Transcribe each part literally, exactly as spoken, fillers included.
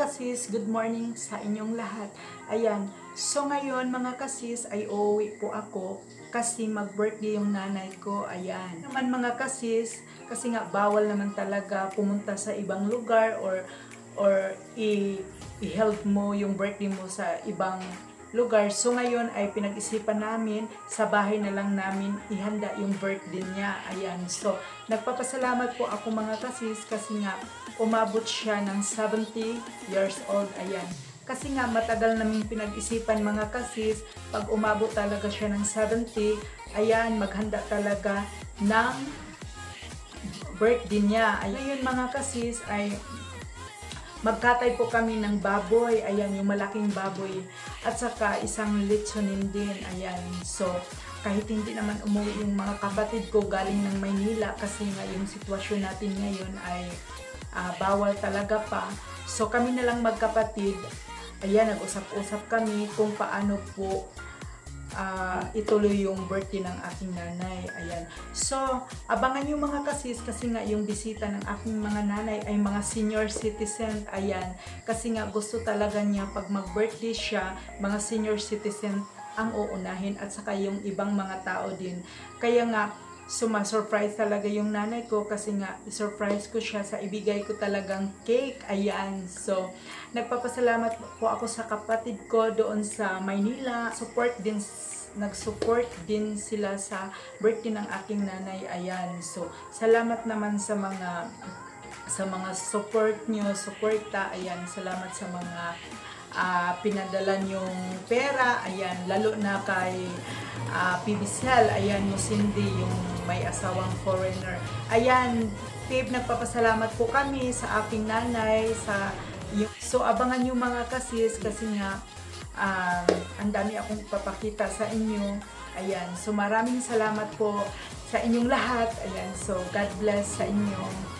kasis, good morning sa inyong lahat. Ayan, so ngayon mga kasis ay uuwi po ako kasi mag-birthday yung nanay ko. Ayan, naman mga kasis, kasi nga bawal naman talaga pumunta sa ibang lugar or or i- i-help mo yung birthday mo sa ibang lugar. So ngayon ay pinag-isipan namin sa bahay na lang namin ihanda yung birthday niya. Ayan. So nagpapasalamat po ako mga kasis kasi nga umabot siya ng seventy years old. Ayan. Kasi nga matagal namin pinag-isipan mga kasis, pag umabot talaga siya ng seventy, ayan, maghanda talaga ng birthday niya. Ayun mga kasis ay magkatay po kami ng baboy, ayan, yung malaking baboy, at saka isang litsonin din, ayan. So, kahit hindi naman umuwi yung mga kapatid ko galing ng Maynila kasi nga yung sitwasyon natin ngayon ay uh, bawal talaga pa. So, kami na lang magkapatid, ayan, nag-usap-usap kami kung paano po Uh, ituloy yung birthday ng aking nanay. Ayan. So, abangan nyo mga kasis kasi nga yung bisita ng aking mga nanay ay mga senior citizen. Ayan. Kasi nga gusto talaga niya pag mag-birthday siya, mga senior citizen ang uunahin at saka yung ibang mga tao din. Kaya nga, suma-surprise talaga yung nanay ko kasi nga surprise ko siya sa ibigay ko talagang cake. Ayan. So, nagpapasalamat po ako sa kapatid ko doon sa Maynila. Support din, nag-support din sila sa birthday ng aking nanay. Ayan. So, salamat naman sa mga sa mga support nyo, suporta. Ayan. Salamat sa mga Uh, pinadala yung pera, ayan, lalo na kay uh, P B Cell, ayan, yung Cindy, yung may asawang foreigner. Ayan, Pib, nagpapasalamat po kami sa aking nanay, sa yung, so abangan yung mga kasis kasi nga uh, ang dami akong papakita sa inyo. Ayan, so maraming salamat po sa inyong lahat. Ayan, so God bless sa inyo.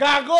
Gago!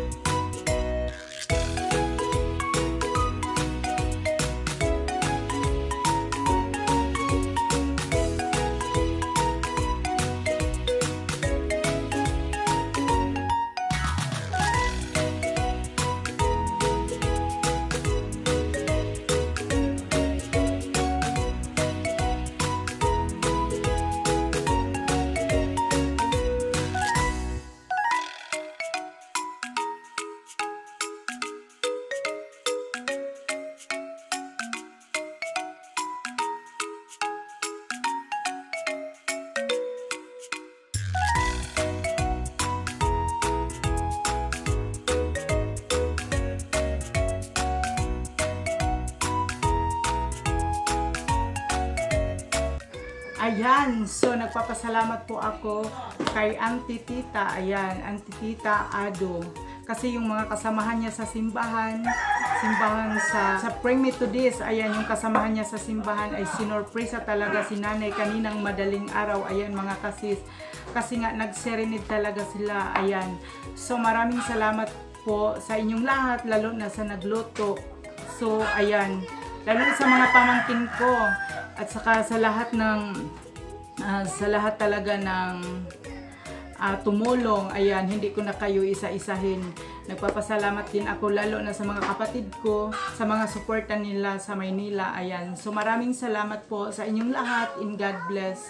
Ayan, so nagpapasalamat po ako kay Auntie Tita, ayan, Auntie Tita Ado. Kasi yung mga kasamahan niya sa simbahan, simbahan sa, sa Bring Me to This, ayan, yung kasamahan niya sa simbahan ay sinorpresa talaga si Nanay kaninang madaling araw, ayan mga kasis. Kasi nga nag-serenade talaga sila, ayan. So maraming salamat po sa inyong lahat, lalo na sa nagluto. So ayan, lalo na sa mga pamangkin ko. At saka sa lahat ng uh, sa lahat talaga ng uh, tumulong, ayan, hindi ko na kayo isa-isahin. Nagpapasalamat din ako lalo na sa mga kapatid ko, sa mga suporta nila sa Maynila, ayan. So maraming salamat po sa inyong lahat, and God bless.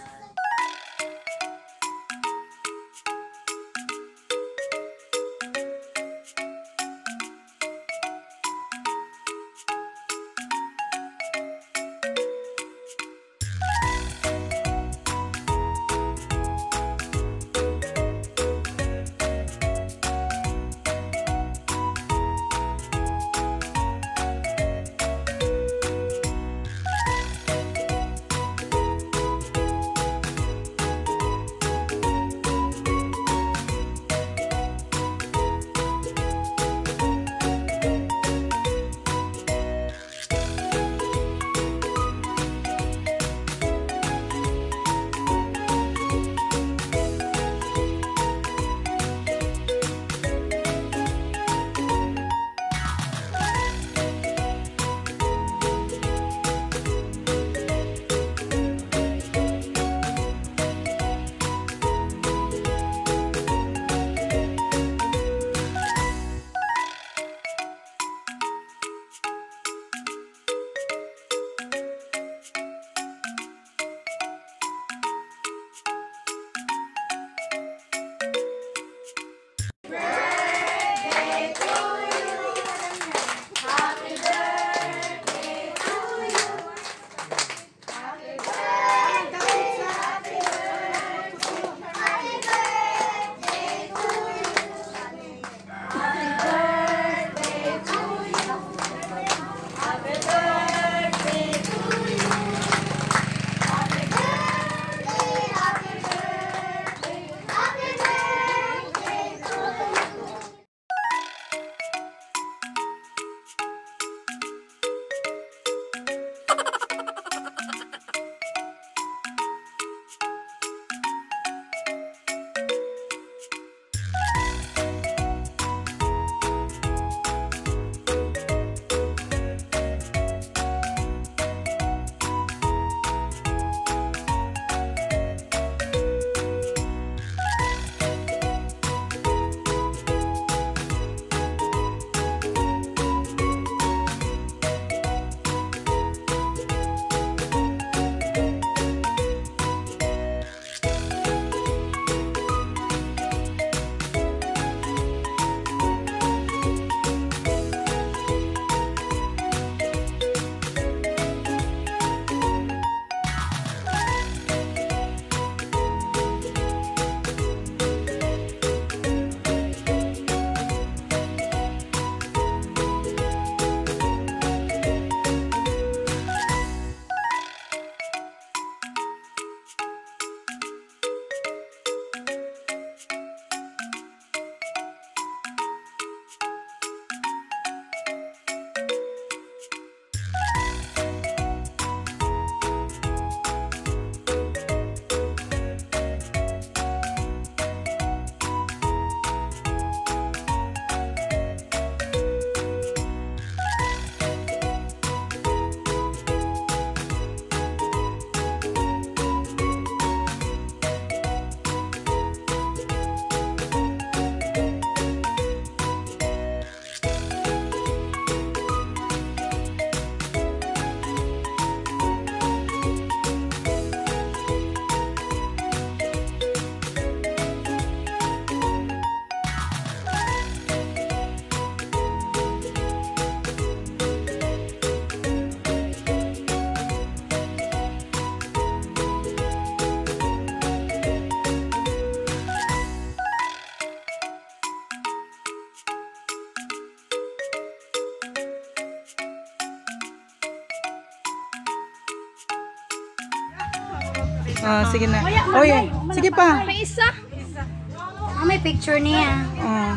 Oh, sige na. Oh, yeah. Sige pa. May isa. Ah, may picture niya. Oh.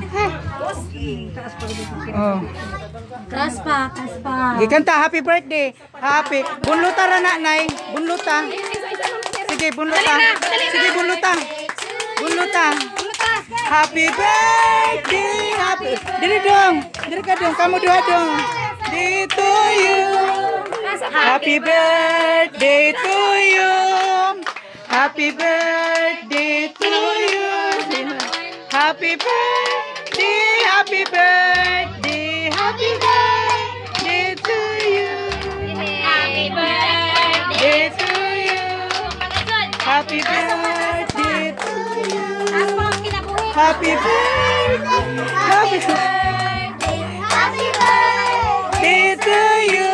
Oh. Taas pa, taas pa. Gikanta, happy birthday. Happy. Bunluta ra na, nay. Bunluta. Sige, bunluta. Sige, bunluta. Bunluta. Happy birthday. Happy. Diri dong. Diri ka dong. Kamu dua dong. Day to you. Happy birthday to you. Happy birthday to you. Happy birthday. Happy birthday. Happy birthday to you. Happy birthday to you. Happy birthday to you. Happy birthday. Happy birthday. Happy birthday to you.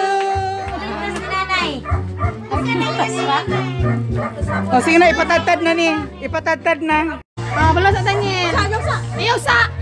Oh, sige na, ipatadtad na ni. Ipatadtad na. Ah, bala sa tanyin. Ayaw sa.